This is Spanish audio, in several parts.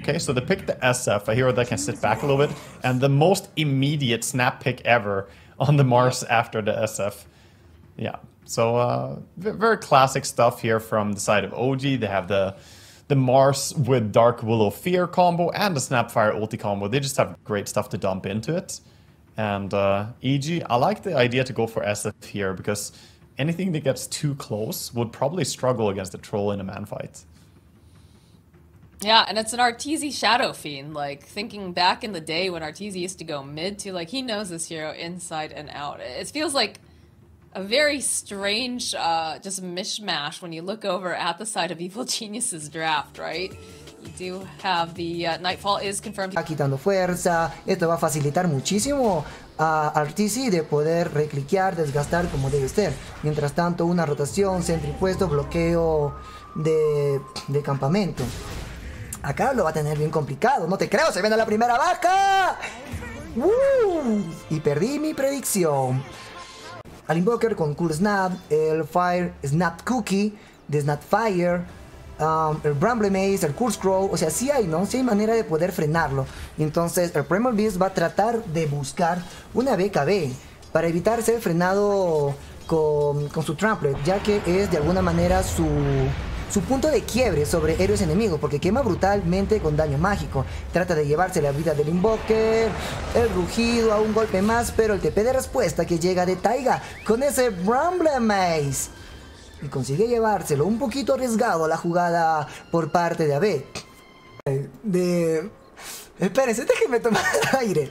Okay, so they picked the SF, a hero that can sit back a little bit, and the most immediate snap pick ever on the Mars after the SF. Yeah, so very classic stuff here from the side of OG. They have the Mars with Dark Willow Fear combo and the Snapfire ulti combo. They just have great stuff to dump into it. And EG, I like the idea to go for SF here because anything that gets too close would probably struggle against the troll in a man fight. Yeah, and it's an Arteezy Shadow Fiend. Like, thinking back in the day when Arteezy used to go mid to, like, he knows this hero inside and out. It feels like a very strange just mishmash when you look over at the side of Evil Genius's draft, right? You do have the Nightfall is confirmed. Está quitando fuerza, esto va a facilitar muchísimo a Arteezy de poder recliquear, desgastar como debe ser. Mientras tanto, una rotación, centro impuesto, bloqueo de campamento. Acá lo va a tener bien complicado. No te creo, se viene la primera baja. Y perdí mi predicción. Al Invoker con Cool Snap, el Fire Snap Cookie de Snapfire, el Bramble Maze, el Cool Scroll. O sea, sí hay, ¿no? Sí hay manera de poder frenarlo. Y entonces el Primal Beast va a tratar de buscar una BKB para evitar ser frenado con su Tramplet, ya que es de alguna manera su punto de quiebre sobre héroes enemigos, porque quema brutalmente con daño mágico. Trata de llevarse la vida del Invoker, el rugido a un golpe más, pero el TP de respuesta que llega de Taiga con ese Bramble Maze. Y consigue llevárselo, un poquito arriesgado la jugada por parte de Abed. Espérense, déjenme tomar aire.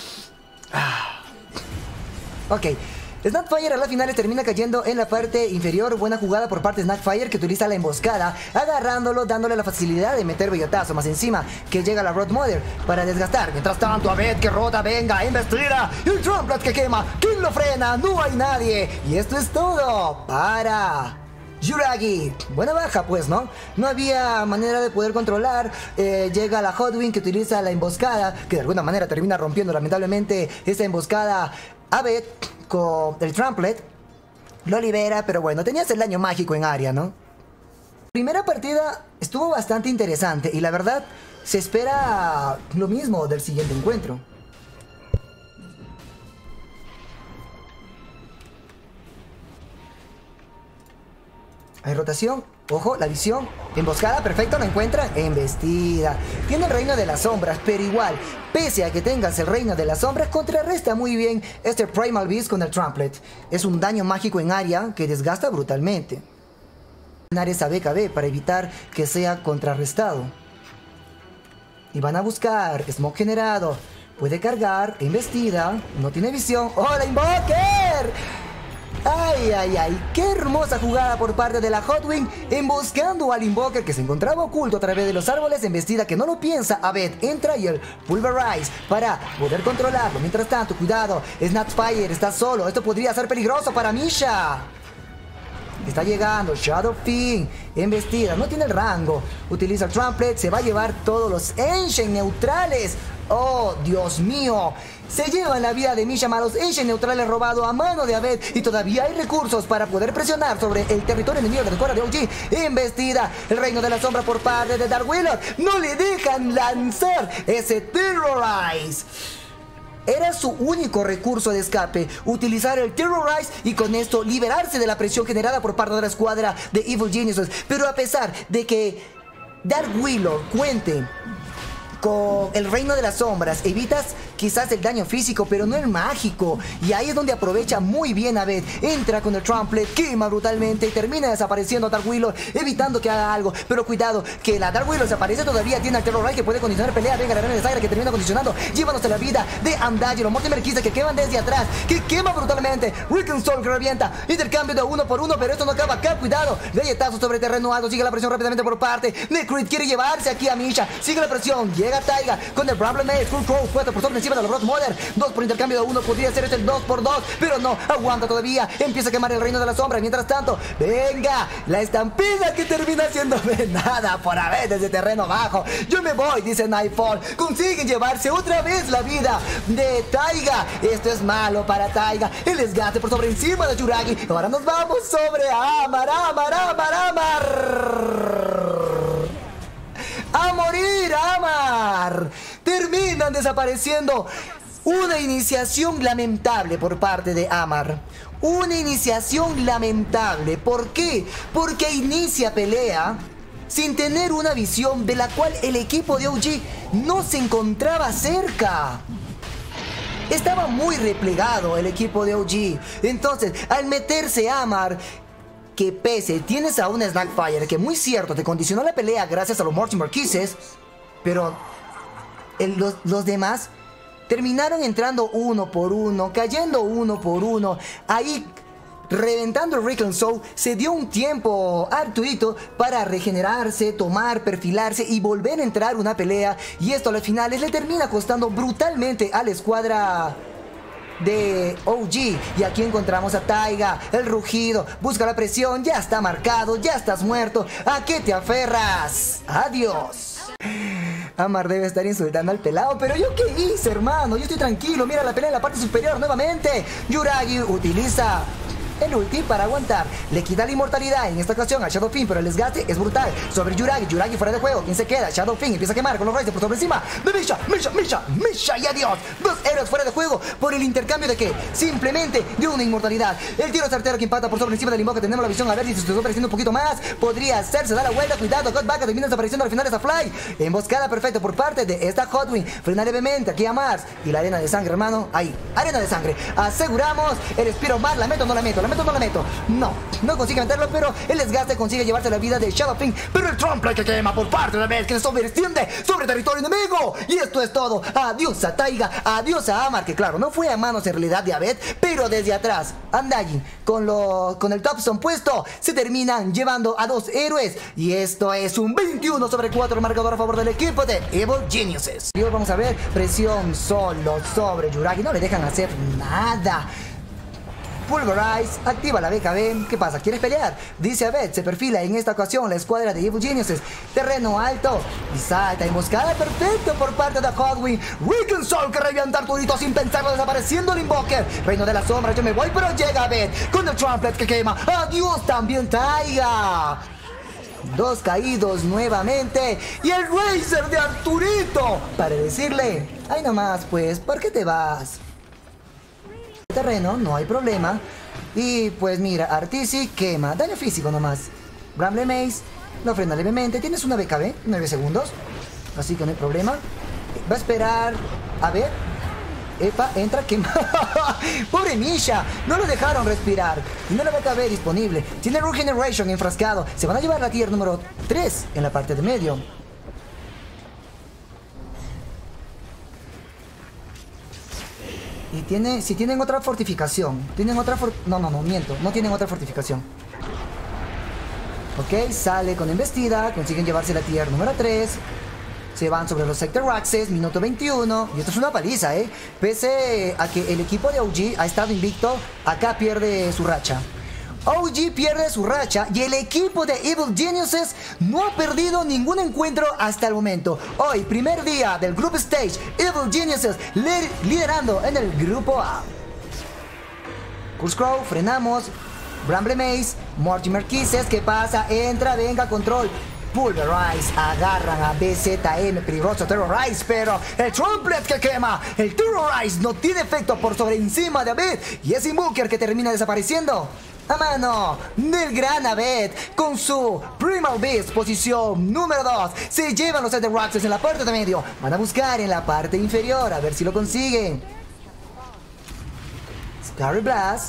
Ok. Snapfire a las finales termina cayendo en la parte inferior. Buena jugada por parte de Snapfire, que utiliza la emboscada, agarrándolo, dándole la facilidad de meter bellotazo. Más encima que llega la Rod Mother para desgastar. Mientras tanto, Abed que rota, venga, embestida. El Trumplet que quema. ¿Quién lo frena? No hay nadie. Y esto es todo para Yuragi. Buena baja, pues, ¿no? No había manera de poder controlar. Llega la Hotwing que utiliza la emboscada, que de alguna manera termina rompiendo lamentablemente esa emboscada. Abed con el Tramplet lo libera, pero bueno, tenías el daño mágico en área, ¿no? La primera partida estuvo bastante interesante y la verdad se espera lo mismo del siguiente encuentro. Hay rotación, ojo, la visión, emboscada, perfecto, lo encuentran, embestida. Tiene el reino de las sombras, pero igual, pese a que tengas el reino de las sombras, contrarresta muy bien este Primal Beast con el Tramplet. Es un daño mágico en área que desgasta brutalmente. Ganar esa BKB para evitar que sea contrarrestado. Y van a buscar Smoke generado. Puede cargar, embestida, no tiene visión. ¡Hola, Invoker! ¡Ay, ay, ay! ¡Qué hermosa jugada por parte de la Hotwing! Emboscando al Invoker que se encontraba oculto a través de los árboles. Embestida que no lo piensa. Abed entra y el Pulverize para poder controlarlo. Mientras tanto, cuidado. Snapfire está solo. Esto podría ser peligroso para Misha. Está llegando Shadow Fiend. Embestida. No tiene el rango. Utiliza el Tramplet. Se va a llevar todos los Ancient neutrales. ¡Oh, Dios mío! Se llevan la vida de Misha a los Ancient neutrales robado a mano de Abed. Y todavía hay recursos para poder presionar sobre el territorio enemigo de la escuadra de OG. Embestida. El reino de la sombra por parte de Dark Willow. No le dejan lanzar ese Terrorize. Era su único recurso de escape, utilizar el Terrorize y con esto liberarse de la presión generada por parte de la escuadra de Evil Geniuses. Pero a pesar de que Dark Willow cuente con el reino de las sombras, evitas quizás el daño físico, pero no el mágico. Y ahí es donde aprovecha muy bien Abed. Entra con el Tramplet, quema brutalmente y termina desapareciendo a Dark Willow, evitando que haga algo. Pero cuidado, que la Dark Willow desaparece todavía. Tiene el Terror que puede condicionar pelea. Venga, la arena de Zagra que termina condicionando, llevándose la vida de Andagiro. Mortimer Kisa que queman desde atrás, que quema brutalmente. Ricken Soul que revienta. Intercambio de 1 por 1, pero esto no acaba acá. Cuidado, galletazo sobre terreno alto. Sigue la presión rápidamente por parte de Creed. Quiere llevarse aquí a Misha. Sigue la presión. Llega Taiga con el Bramble Maze. Full Crow puesto por sobre encima de los Rod Mother. 2 por intercambio de 1. Podría ser este el 2 por 2, pero no. Aguanta todavía. Empieza a quemar el reino de la sombra. Mientras tanto, venga, la estampida que termina siendo nada por haber desde terreno bajo. Yo me voy, dice Nightfall. Consiguen llevarse otra vez la vida de Taiga. Esto es malo para Taiga. El desgaste por sobre encima de Yuragi. Ahora nos vamos sobre Amar. ¡A morir, Amar! Terminan desapareciendo. Una iniciación lamentable por parte de Amar. Una iniciación lamentable. ¿Por qué? Porque inicia pelea sin tener una visión de la cual el equipo de OG no se encontraba cerca. Estaba muy replegado el equipo de OG. Entonces, al meterse Amar, que pese, tienes a un Snackfire que muy cierto te condicionó la pelea gracias a los Mortimer Kisses, pero los demás terminaron entrando uno por uno, cayendo uno por uno. Ahí, reventando el Rick Soul, se dio un tiempo a Arturito para regenerarse, tomar, perfilarse y volver a entrar una pelea. Y esto a las finales le termina costando brutalmente a la escuadra de OG. Y aquí encontramos a Taiga, el rugido, busca la presión, ya está marcado, ya estás muerto. ¿A qué te aferras? Adiós. Amar debe estar insultando al pelado, pero ¿yo qué hice, hermano? Yo estoy tranquilo, mira la pelea en la parte superior nuevamente. Yuragi utiliza el ulti para aguantar. Le quita la inmortalidad en esta ocasión a Shadowfiend, pero el desgaste es brutal. Sobre Yuragi, Yuragi fuera de juego. ¿Quién se queda? Shadowfiend empieza a quemar con los rayos por sobre encima de Misha y adiós. Dos héroes fuera de juego por el intercambio de qué? Simplemente de una inmortalidad. El tiro certero que impacta por sobre encima del invoca. Tenemos la visión a ver si se está apareciendo un poquito más. Podría hacerse, da la vuelta, cuidado. Godback termina desapareciendo al final de esta fly. Emboscada perfecta por parte de esta Hotwing. Frena levemente aquí a Mars. Y la arena de sangre, hermano. Ahí, arena de sangre. Aseguramos el Spiro Mar. ¿La meto o no la meto? ¿La meto o no la meto? No consigue meterlo, pero el desgaste consigue llevarse la vida de Shadowfiend. Pero el Trumplet que quema por parte de la vez que se sobreextiende sobre territorio enemigo. Y esto es todo. Adiós a Taiga, adiós a Amar, que claro, no fue a manos en realidad de Abed, pero desde atrás, Undying, con el Topstone puesto, se terminan llevando a dos héroes. Y esto es un 21/4 marcador a favor del equipo de Evil Geniuses. Y hoy vamos a ver presión solo sobre Yuragi, no le dejan hacer nada. Pulverize, activa la BKB. ¿Qué pasa? ¿Quieres pelear? Dice Abed, se perfila en esta ocasión la escuadra de Evil Geniuses. Terreno alto y salta emboscada perfecto por parte de Hotwing. Rick Soul que revienta Arturito sin pensarlo, desapareciendo el Invoker. Reino de la sombra, yo me voy, pero llega Abed con el Trumplet que quema. Adiós también Taiga. Dos caídos nuevamente y el Razer de Arturito para decirle, ay nomás pues, ¿por qué te vas? Terreno, no hay problema. Y pues mira, Artisi quema, daño físico nomás. Bramble Maze lo frena levemente. Tienes una BKB, 9 segundos, así que no hay problema. Va a esperar, a ver. Epa, entra, quema. Pobre Misha, no lo dejaron respirar. Tiene la BKB disponible, tiene Regeneration enfrascado. Se van a llevar la tier número 3 en la parte de medio. Y si tienen otra fortificación, no miento, no tienen otra fortificación. Ok, sale con embestida, consiguen llevarse la tier número 3. Se van sobre los Sector Axes, minuto 21. Y esto es una paliza, pese a que el equipo de OG ha estado invicto, acá pierde su racha. OG pierde su racha y el equipo de Evil Geniuses no ha perdido ningún encuentro hasta el momento. Hoy, primer día del Group Stage, Evil Geniuses liderando en el grupo A. Kurzcrow, frenamos. Bramble Maze, Mortimer Kisses, ¿qué pasa? Entra, venga, control. Pulverize, agarran a BZM, peligroso Terrorize, pero el Trumplet que quema. El Terrorize no tiene efecto por sobre encima de Abed y es Invoker que termina desapareciendo a mano del gran Abed con su Primal Beast, posición número 2. Se llevan los Ether Roxes en la parte de medio. Van a buscar en la parte inferior a ver si lo consiguen. Scary Blast.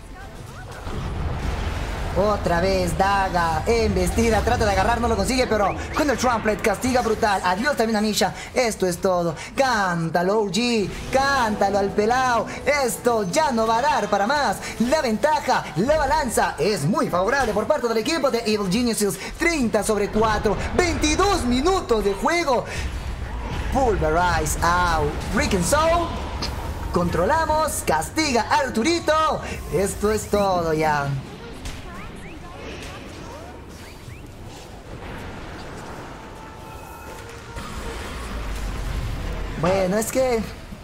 Otra vez Daga, embestida, trata de agarrar, no lo consigue, pero con el Trumplet castiga brutal. Adiós también a Misha. Esto es todo. Cántalo OG, cántalo al pelao. Esto ya no va a dar para más. La ventaja, la balanza es muy favorable por parte del equipo de Evil Geniuses. 30/4, 22 minutos de juego. Pulverize out. Rick Soul. Controlamos, castiga a Arturito. Esto es todo ya. Bueno, es que...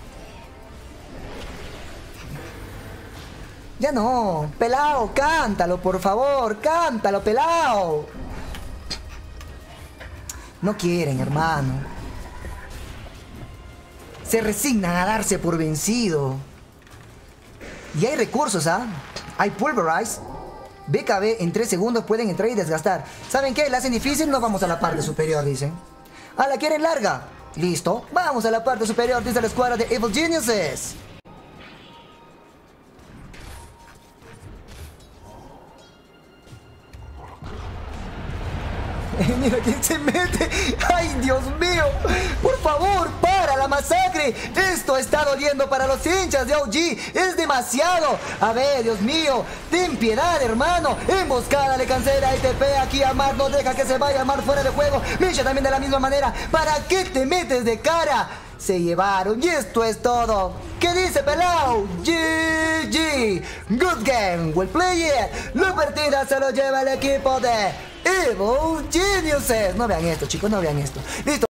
ya no. Pelao, cántalo, por favor. Cántalo, pelao. No quieren, hermano. Se resignan a darse por vencido. Y hay recursos, ¿ah? Hay Pulverize. BKB en 3 segundos pueden entrar y desgastar. ¿Saben qué? La hacen difícil, nos vamos a la parte superior, dicen. Ah, ¿la quieren larga? Listo, vamos a la parte superior, dice la escuadra de Evil Geniuses. Mira quién se mete. ¡Ay, Dios mío! Por favor, para la masacre. Esto está doliendo para los hinchas de OG. Es demasiado. A ver, Dios mío, ten piedad, hermano. Emboscada le cancela ITP aquí a Mar. No deja que se vaya Mar fuera de juego. Misha también de la misma manera. ¿Para qué te metes de cara? Se llevaron y esto es todo. ¿Qué dice Pelao? GG. Good game. Well played. La partida se lo lleva el equipo de Evil Geniuses. No vean esto, chicos, no vean esto. Listo.